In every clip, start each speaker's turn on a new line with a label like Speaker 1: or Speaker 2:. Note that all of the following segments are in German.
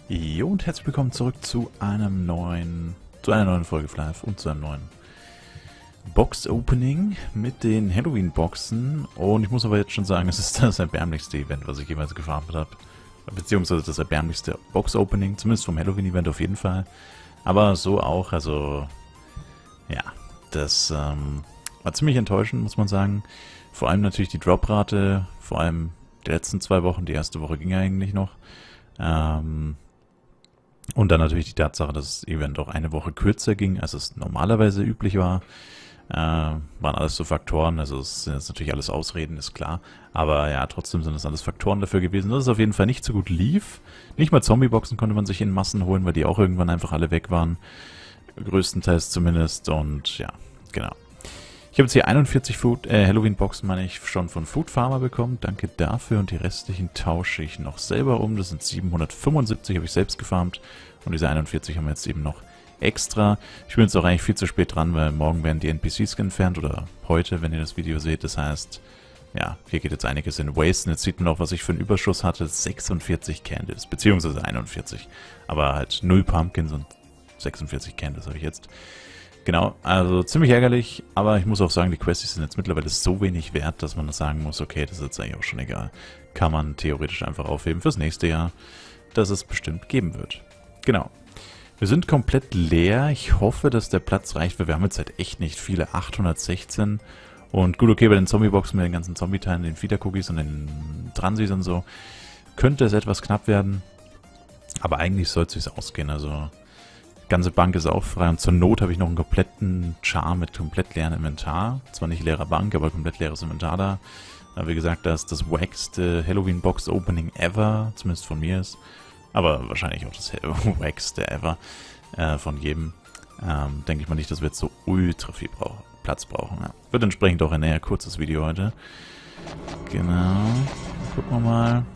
Speaker 1: Jo, und herzlich willkommen zurück zu einer neuen Folge Flive und zu einem neuen Box-Opening mit den Halloween-Boxen. Und ich muss aber jetzt schon sagen, es ist das erbärmlichste Event, was ich jemals gefarmt habe. Beziehungsweise das erbärmlichste Box-Opening, zumindest vom Halloween-Event auf jeden Fall. Aber so auch, also ja, das war ziemlich enttäuschend, muss man sagen. Vor allem natürlich die Droprate, vor allem die letzten 2 Wochen, die erste Woche ging ja eigentlich noch. Und dann natürlich die Tatsache, dass das Event auch eine Woche kürzer ging, als es normalerweise üblich war. Waren alles so Faktoren, also es sind jetzt natürlich alles Ausreden, ist klar. Aber ja, trotzdem sind das alles Faktoren dafür gewesen, dass es auf jeden Fall nicht so gut lief. Nicht mal Zombie-Boxen konnte man sich in Massen holen, weil die auch irgendwann einfach alle weg waren. Größtenteils zumindest. Und ja, genau. Ich habe jetzt hier 41 Halloween-Boxen, meine ich, schon von Food Farmer bekommen. Danke dafür. Und die restlichen tausche ich noch selber um. Das sind 775, habe ich selbst gefarmt. Und diese 41 haben wir jetzt eben noch extra. Ich bin jetzt auch eigentlich viel zu spät dran, weil morgen werden die NPCs entfernt. Oder heute, wenn ihr das Video seht. Das heißt, ja, hier geht jetzt einiges in Waste. Und jetzt sieht man auch, was ich für einen Überschuss hatte. 46 Candles, beziehungsweise 41. Aber halt 0 Pumpkins und 46 Candles habe ich jetzt. Genau, also ziemlich ärgerlich, aber ich muss auch sagen, die Quests sind jetzt mittlerweile so wenig wert, dass man sagen muss, okay, das ist jetzt eigentlich auch schon egal. Kann man theoretisch einfach aufheben fürs nächste Jahr, dass es bestimmt geben wird. Genau. Wir sind komplett leer. Ich hoffe, dass der Platz reicht, weil wir haben jetzt halt echt nicht viele. 816. Und gut, okay, bei den Zombie-Boxen mit den ganzen Zombie-Teilen, den Feeder-Cookies und den Transis und so, könnte es etwas knapp werden. Aber eigentlich sollte es sich ausgehen, also ganze Bank ist auch frei und zur Not habe ich noch einen kompletten Char mit komplett leerem Inventar. Zwar nicht leerer Bank, aber komplett leeres Inventar da. Wie gesagt, das ist das wackste Halloween Box Opening ever, zumindest von mir ist. Aber wahrscheinlich auch das wackste ever von jedem. Denke ich mal nicht, dass wir jetzt so ultra viel Platz brauchen. Ja. Wird entsprechend auch ein eher kurzes Video heute. Genau. Gucken wir mal.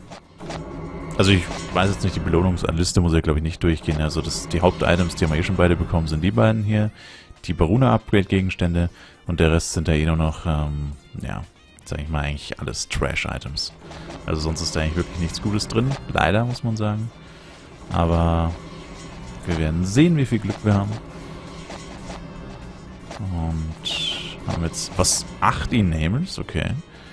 Speaker 1: Also ich weiß jetzt nicht, die Belohnungsliste muss ja glaube ich nicht durchgehen. Also die Hauptitems, die haben wir eh schon beide bekommen, sind die beiden hier. Die Baruna-Upgrade-Gegenstände und der Rest sind ja eh nur noch, ja, sag ich mal, eigentlich alles Trash-Items. Also sonst ist da eigentlich wirklich nichts Gutes drin. Leider, muss man sagen. Aber wir werden sehen, wie viel Glück wir haben. Und haben jetzt, was, 8 Enables? Okay.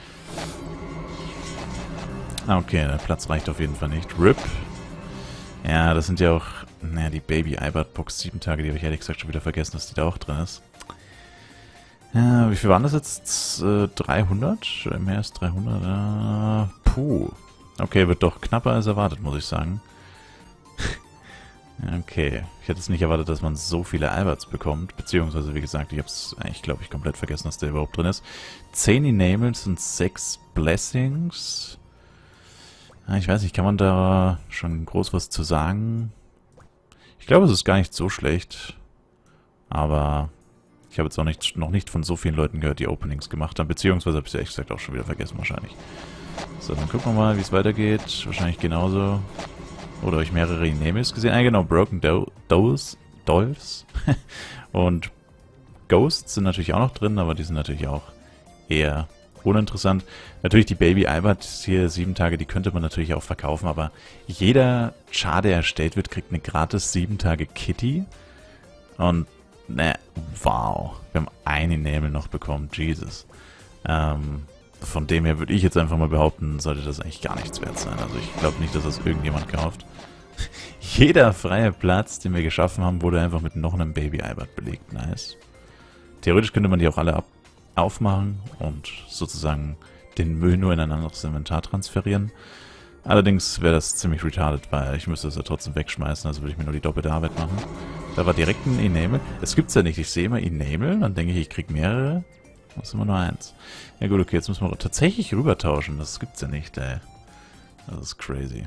Speaker 1: Okay, der Platz reicht auf jeden Fall nicht. RIP. Ja, das sind ja auch, naja, die Baby Albert Box 7 Tage, die habe ich ehrlich gesagt schon wieder vergessen, dass die da auch drin ist. Ja, wie viel waren das jetzt? 300? Oder mehr als 300? Puh. Okay, wird doch knapper als erwartet, muss ich sagen. Okay, ich hätte es nicht erwartet, dass man so viele Alberts bekommt. Beziehungsweise, wie gesagt, ich habe es eigentlich, glaube ich, komplett vergessen, dass der überhaupt drin ist. 10 Enables und 6 Blessings. Ich weiß nicht, kann man da schon groß was zu sagen? Ich glaube, es ist gar nicht so schlecht. Aber ich habe jetzt auch noch nicht von so vielen Leuten gehört, die Openings gemacht haben. Beziehungsweise habe ich es ehrlich gesagt auch schon wieder vergessen wahrscheinlich. So, dann gucken wir mal, wie es weitergeht. Wahrscheinlich genauso. Oder habe ich mehrere Enables gesehen? Ah, genau, Broken Dolls. Und Ghosts sind natürlich auch noch drin, aber die sind natürlich auch eher uninteressant. Natürlich die Baby Albert hier 7 Tage, die könnte man natürlich auch verkaufen, aber jeder Char, der erstellt wird, kriegt eine gratis 7 Tage Kitty. Und, ne, wow. Wir haben ein Enable noch bekommen, Jesus. Von dem her würde ich jetzt einfach mal behaupten, sollte das eigentlich gar nichts wert sein. Also ich glaube nicht, dass das irgendjemand kauft. Jeder freie Platz, den wir geschaffen haben, wurde einfach mit noch einem Baby Albert belegt. Nice. Theoretisch könnte man die auch alle aufmachen und sozusagen den Müll nur in ein anderes Inventar transferieren. Allerdings wäre das ziemlich retarded, weil ich müsste es ja trotzdem wegschmeißen, also würde ich mir nur die doppelte Arbeit machen. Da war direkt ein Enable. Das gibt's ja nicht. Ich sehe immer Enable, dann denke ich krieg mehrere. Das ist immer nur eins. Ja gut, okay, jetzt müssen wir tatsächlich rüber tauschen. Das gibt's ja nicht, ey. Das ist crazy.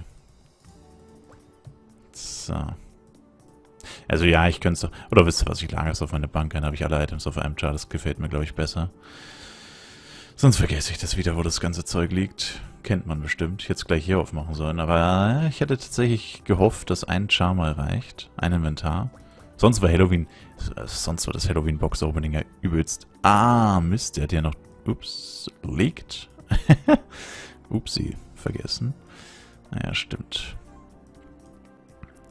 Speaker 1: So. Also ja, ich könnte es doch... Oder wisst ihr was, ich lagere es auf meine Bank, dann habe ich alle Items auf einem Chart. Das gefällt mir, glaube ich, besser. Sonst vergesse ich das wieder, wo das ganze Zeug liegt. Kennt man bestimmt. Ich hätte es gleich hier aufmachen sollen. Aber ich hätte tatsächlich gehofft, dass ein Char mal reicht. Ein Inventar. Sonst war das Halloween Box Opening ja übelst. Ah, Mist, der hat ja noch... Ups, leakt. Upsi, vergessen. Naja, stimmt.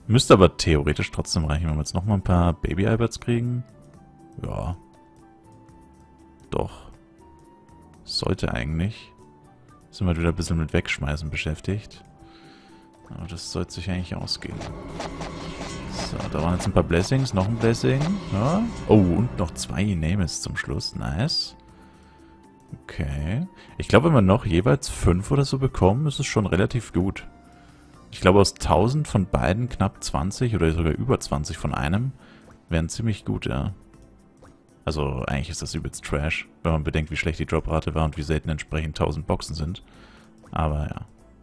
Speaker 1: Müsste aber theoretisch trotzdem reichen, wenn wir jetzt nochmal ein paar Baby-Alberts kriegen. Ja. Doch. Sollte eigentlich. Sind wir wieder ein bisschen mit Wegschmeißen beschäftigt. Aber das sollte sich eigentlich ausgehen. So, da waren jetzt ein paar Blessings. Noch ein Blessing. Ja. Oh, und noch 2 Names zum Schluss. Nice. Okay. Ich glaube, wenn wir noch jeweils 5 oder so bekommen, ist es schon relativ gut. Ich glaube, aus 1000 von beiden knapp 20 oder sogar über 20 von einem wären ziemlich gut, ja. Also eigentlich ist das übelst Trash, wenn man bedenkt, wie schlecht die Droprate war und wie selten entsprechend 1000 Boxen sind. Aber ja.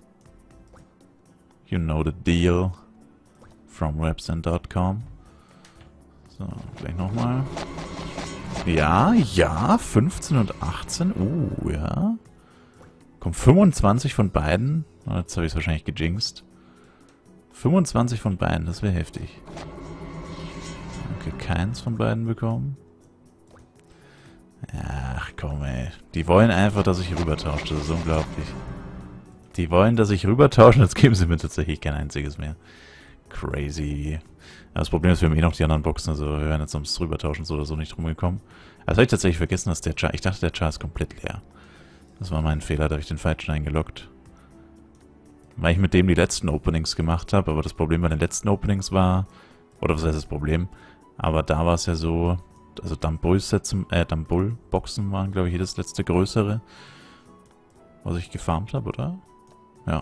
Speaker 1: You know the deal. From websend.com. So, gleich nochmal. Ja, ja, 15 und 18. Ja. Kommt 25 von beiden. Oh, jetzt habe ich es wahrscheinlich gejinxt. 25 von beiden, das wäre heftig. Okay, keins von beiden bekommen. Ach komm ey. Die wollen einfach, dass ich rübertausche. Das ist unglaublich. Die wollen, dass ich rübertausche, jetzt geben sie mir tatsächlich kein einziges mehr. Crazy. Ja, das Problem ist, wir haben eh noch die anderen Boxen, also wir werden jetzt ums Rübertauschen so oder so nicht rumgekommen. Also habe ich tatsächlich vergessen, dass der Char... Ich dachte, der Char ist komplett leer. Das war mein Fehler, da habe ich den falschen eingeloggt. Weil ich mit dem die letzten Openings gemacht habe, aber das Problem bei den letzten Openings war... Oder was heißt das Problem? Aber da war es ja so... Also Dumbull-Boxen waren, glaube ich, jedes letzte größere, was ich gefarmt habe, oder? Ja.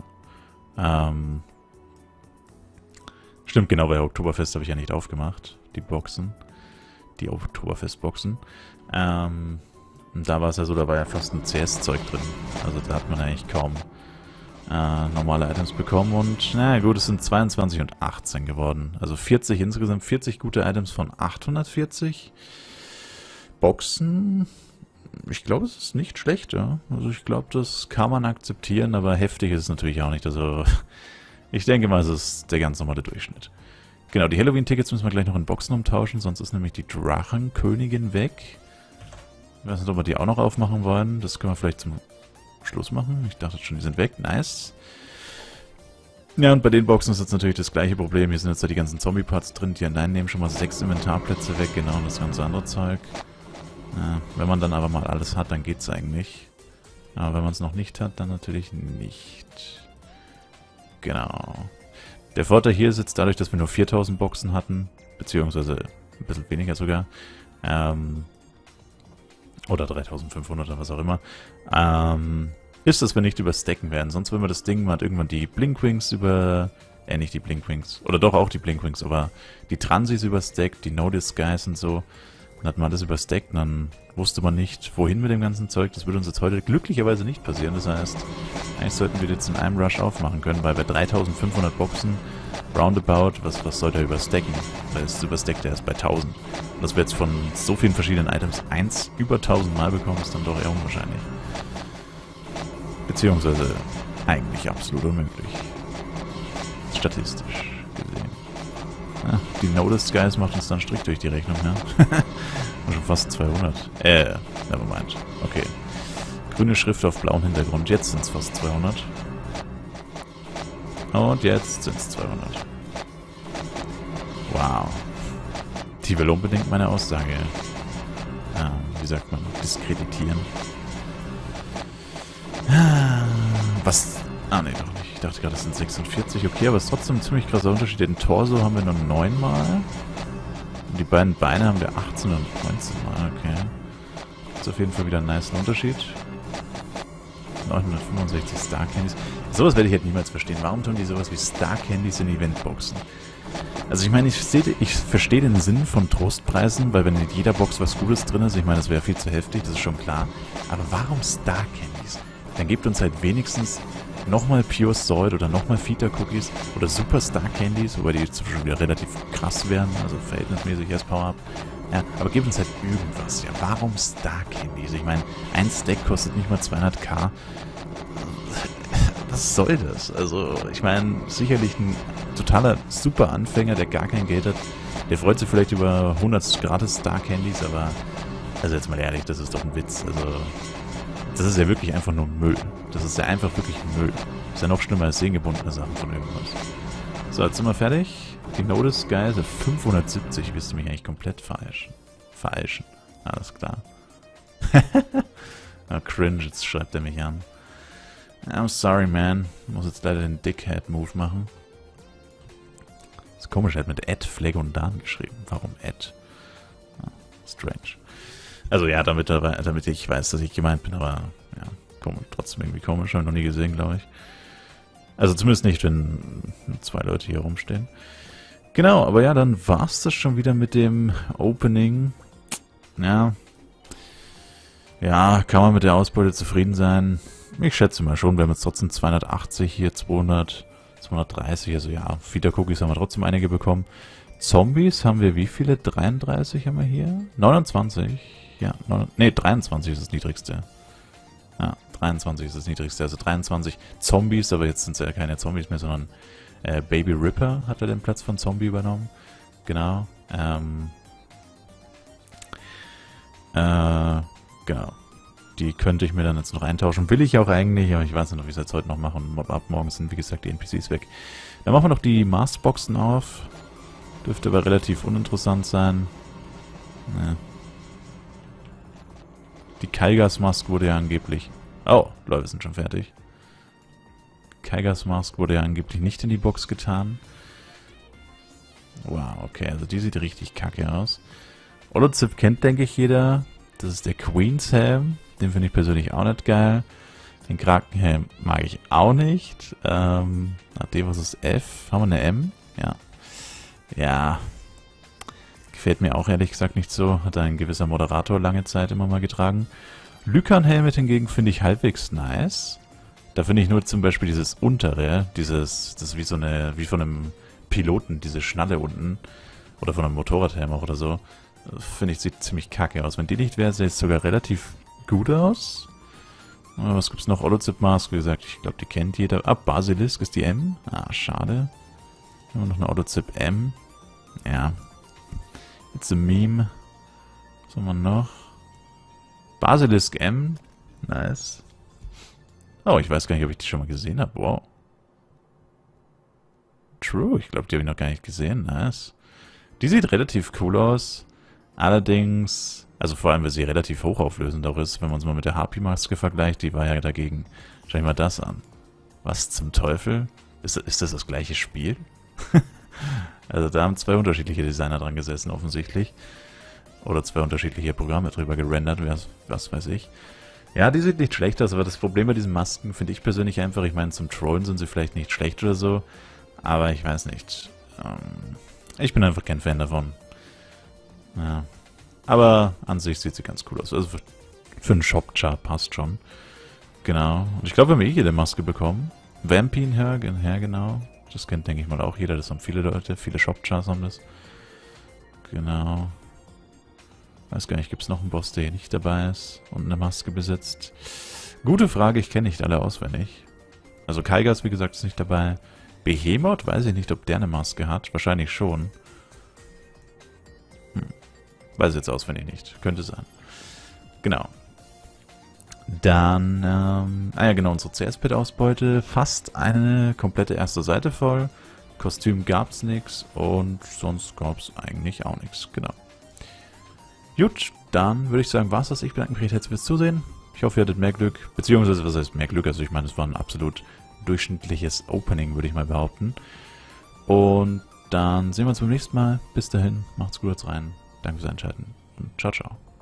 Speaker 1: Stimmt, genau, bei Oktoberfest habe ich ja nicht aufgemacht, die Boxen. Die Oktoberfest-Boxen. Und da war es ja so, da war ja fast ein CS-Zeug drin. Also da hat man eigentlich kaum normale Items bekommen. Und naja gut, es sind 22 und 18 geworden. Also 40 insgesamt, 40 gute Items von 840 Boxen. Ich glaube, es ist nicht schlecht, ja. Also ich glaube, das kann man akzeptieren, aber heftig ist es natürlich auch nicht. Also ich denke mal, es ist der ganz normale Durchschnitt. Genau, die Halloween-Tickets müssen wir gleich noch in Boxen umtauschen, sonst ist nämlich die Drachenkönigin weg. Ich weiß nicht, ob wir die auch noch aufmachen wollen. Das können wir vielleicht zum Schluss machen. Ich dachte schon, die sind weg. Nice. Ja, und bei den Boxen ist jetzt natürlich das gleiche Problem. Hier sind jetzt die ganzen Zombie-Parts drin, die allein nehmen schon mal 6 Inventarplätze weg, genau, und das ganze andere Zeug. Ja, wenn man dann aber mal alles hat, dann geht's eigentlich. Aber wenn man es noch nicht hat, dann natürlich nicht. Genau. Der Vorteil hier ist jetzt dadurch, dass wir nur 4000 Boxen hatten, beziehungsweise ein bisschen weniger sogar, oder 3500 oder was auch immer, ist, dass wir nicht überstacken werden. Sonst, wenn wir das Ding, man hat irgendwann die Blinkwings nicht die Blinkwings, oder doch auch die Blinkwings, aber die Transis überstackt, die No-Disguise und so, dann hat man das überstackt und dann wusste man nicht, wohin mit dem ganzen Zeug. Das würde uns jetzt heute glücklicherweise nicht passieren. Das heißt, eigentlich sollten wir jetzt in einem Rush aufmachen können, weil bei 3500 Boxen, roundabout, was soll der überstacken? Weil es überstackt erst bei 1000. Und dass wir jetzt von so vielen verschiedenen Items eins über 1000 Mal bekommen, ist dann doch eher unwahrscheinlich. Beziehungsweise eigentlich absolut unmöglich. Statistisch gesehen. Ja, die No-Disguise macht uns dann Strich durch die Rechnung, ja. Schon fast 200. Nevermind. Okay. Grüne Schrift auf blauem Hintergrund. Jetzt sind es fast 200. Und jetzt sind es 200. Wow. Die will unbedingt meine Aussage, wie sagt man, diskreditieren. Was? Ah, nee, doch nicht. Ich dachte gerade, das sind 46. Okay, aber es ist trotzdem ein ziemlich krasser Unterschied. Den Torso haben wir nur 9 Mal. Und die beiden Beine haben wir 18 und 19 Mal. Okay. Das ist auf jeden Fall wieder ein nicer Unterschied. 965 Star Candies. Sowas werde ich halt niemals verstehen. Warum tun die sowas wie Star Candies in Eventboxen? Also ich meine, ich verstehe den Sinn von Trostpreisen, weil wenn in jeder Box was Gutes drin ist, ich meine, das wäre viel zu heftig, das ist schon klar. Aber warum Star Candies? Dann gebt uns halt wenigstens nochmal Pure Salt oder nochmal Feta Cookies oder Super Star Candies, wobei die jetzt schon wieder relativ krass wären, also verhältnismäßig als Power-Up. Ja, aber gebt uns halt irgendwas. Ja, warum Star Candies? Ich meine, ein Stack kostet nicht mal 200k. Was soll das? Also, ich meine, sicherlich ein totaler super Anfänger, der gar kein Geld hat, der freut sich vielleicht über 100 gratis Star Candies, aber, also jetzt mal ehrlich, das ist doch ein Witz. Also, das ist ja wirklich einfach nur Müll. Das ist ja einfach wirklich Müll. Das ist ja noch schlimmer als sehengebundene Sachen von irgendwas. So, jetzt sind wir fertig. Die Note ist geil, also 570, willst du mich eigentlich komplett veralschen. Alles klar. Oh, cringe, jetzt schreibt er mich an. I'm sorry, man. Ich muss jetzt leider den Dickhead-Move machen. Das ist komisch, er hat mit Ed Phlegondan geschrieben. Warum Ed? Ah, strange. Also ja, damit ich weiß, dass ich gemeint bin, aber ja, trotzdem irgendwie komisch, habe ich noch nie gesehen, glaube ich. Also zumindest nicht, wenn 2 Leute hier rumstehen. Genau, aber ja, dann war's das schon wieder mit dem Opening. Ja. Ja, kann man mit der Ausbeute zufrieden sein? Ich schätze mal schon, wir haben jetzt trotzdem 280, hier 200, 230, also ja, Feeder-Cookies haben wir trotzdem einige bekommen. Zombies haben wir wie viele? 33 haben wir hier? 29? Ja, 23 ist das niedrigste. Ja, 23 ist das niedrigste, also 23 Zombies, aber jetzt sind es ja keine Zombies mehr, sondern Baby Ripper hat er den Platz von Zombie übernommen. Genau. Genau. Die könnte ich mir dann jetzt noch eintauschen. Will ich auch eigentlich, aber ich weiß nicht, ob ich es jetzt heute noch mache. Und ab morgen sind, wie gesagt, die NPCs weg. Dann machen wir noch die Maskboxen auf. Dürfte aber relativ uninteressant sein. Ne. Die Kaigas Mask wurde ja angeblich... Oh, Leute sind schon fertig. Kaigas Mask wurde ja angeblich nicht in die Box getan. Wow, okay, also die sieht richtig kacke aus. Holozip kennt, denke ich, jeder. Das ist der Queen's Helm. Den finde ich persönlich auch nicht geil. Den Krakenhelm mag ich auch nicht. D, was ist F? Haben wir eine M? Ja. Ja. Gefällt mir auch ehrlich gesagt nicht so. Hat ein gewisser Moderator lange Zeit immer mal getragen. Lycan-Helmet hingegen finde ich halbwegs nice. Da finde ich nur zum Beispiel dieses untere, das ist wie von einem Piloten, diese Schnalle unten. Oder von einem Motorradhelm auch oder so. Finde ich, sieht ziemlich kacke aus. Wenn die nicht wäre, sähe es sogar relativ gut aus. Was gibt's noch? Holozip Mask, wie gesagt, ich glaube, die kennt jeder. Ah, Basilisk ist die M. Ah, schade. Haben wir noch eine Holozip M. Ja. It's a meme. Was haben wir noch? Basilisk M. Nice. Oh, ich weiß gar nicht, ob ich die schon mal gesehen habe. Wow. True, ich glaube, die habe ich noch gar nicht gesehen. Nice. Die sieht relativ cool aus. Allerdings, also vor allem, weil sie relativ hochauflösend auch ist, wenn man es mal mit der Harpy-Maske vergleicht, die war ja dagegen. Schau ich mal das an. Was zum Teufel? Ist das das gleiche Spiel? Also da haben 2 unterschiedliche Designer dran gesessen, offensichtlich. Oder 2 unterschiedliche Programme drüber gerendert, was weiß ich. Ja, die sieht nicht schlecht aus, aber das Problem bei diesen Masken finde ich persönlich einfach, ich meine, zum Trollen sind sie vielleicht nicht schlecht oder so, aber ich weiß nicht. Ich bin einfach kein Fan davon. Ja. Aber an sich sieht sie ganz cool aus. Also für einen Shop-Char passt schon. Genau. Und ich glaube, wir haben jede Maske bekommen. Vampine her, genau. Das kennt, denke ich mal, auch jeder. Das haben viele Leute. Viele Shop-Chars haben das. Genau. Weiß gar nicht, gibt es noch einen Boss, der hier nicht dabei ist und eine Maske besitzt? Gute Frage, ich kenne nicht alle auswendig. Also Kaigas, wie gesagt, ist nicht dabei. Behemoth, weiß ich nicht, ob der eine Maske hat. Wahrscheinlich schon. Weiß ich jetzt auswendig nicht. Könnte sein. Genau. Dann, ja genau, unsere CS-Pit-Ausbeute. Fast eine komplette erste Seite voll. Kostüm gab's nichts und sonst gab's eigentlich auch nichts. Genau. Gut, dann würde ich sagen, war's das. Ich bedanke mich recht herzlich fürs Zusehen. Ich hoffe, ihr hattet mehr Glück. Beziehungsweise, was heißt mehr Glück? Also ich meine, es war ein absolut durchschnittliches Opening, würde ich mal behaupten. Und dann sehen wir uns beim nächsten Mal. Bis dahin, macht's gut, rein. Danke fürs Einschalten und ciao, ciao.